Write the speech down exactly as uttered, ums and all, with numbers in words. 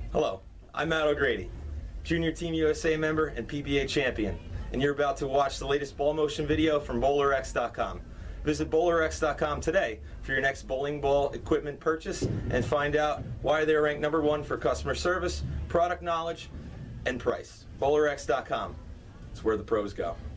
Hello, I'm Matt O'Grady, Junior Team U S A member and P B A champion, and you're about to watch the latest ball motion video from Bowler X dot com. Visit Bowler X dot com today for your next bowling ball equipment purchase and find out why they're ranked number one for customer service, product knowledge, and price. Bowler X dot com. It's where the pros go.